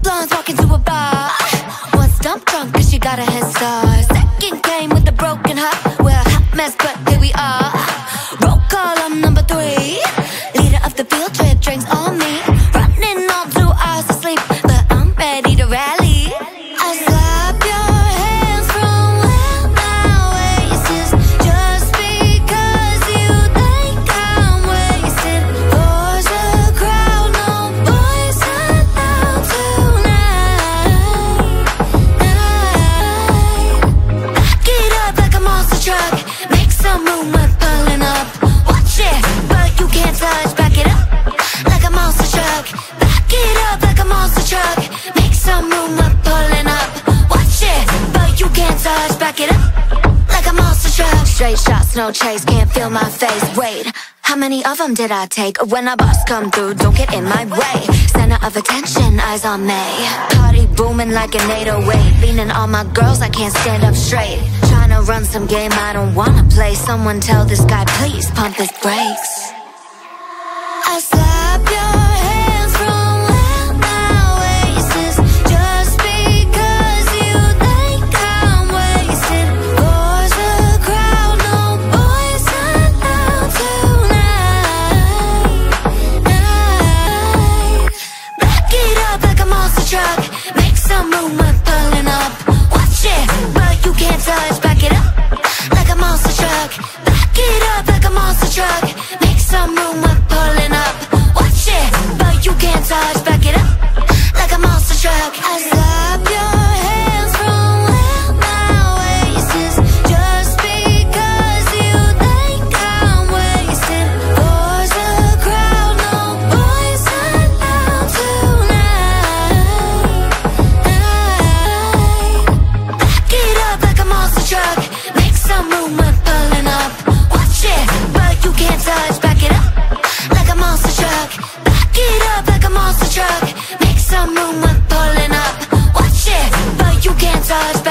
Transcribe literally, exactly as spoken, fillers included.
blondes walk into a bar. Once dump drunk cause she got a head start. Second came with a broken heart. We're a hot mess but here we are. Roll call, I'm number three. Leader of the field trip, drinks on me. Running on two hours of sleep, but I'm ready to rally. I slap your hands from where my waist is, just because you think I'm wasted. Force a crowd, no boys allowed tonight. Back it up like a monster truck, make some movement pulling up. Watch it, but you can't touch. Back it up like a monster truck. Back it up like a monster truck, make some movement pulling up. Watch it, but you can't touch. Back it up like a monster truck. Straight shots, no chase, can't feel my face. Wait, how many of them did I take? When a bus come through, don't get in my way. Center of attention, eyes on me. Party booming like an eight oh eight. Leaning on my girls, I can't stand up straight. Trying to run some game I don't wanna play. Someone tell this guy please pump his brakes. I slap your hands from where my waist is, just because you think I'm wasted. Force a crowd, no boys allowed tonight. Back it up like a monster truck, make some movement pulling up. Watch it, but you can't touch. Back it up like a monster truck. Back it up like a monster truck, make some movement pulling up. Watch it, but you can't touch. Back it up like a monster truck. I slap your hands from where my waist is, just because you think I'm wasted. Force a crowd, no boys allowed tonight. Back it up like a monster truck, make some movement pulling up. Watch it, but you can't touch. Back it up like a monster truck. Back it up like a monster truck, make some movement pulling up. Watch it, but you can't touch.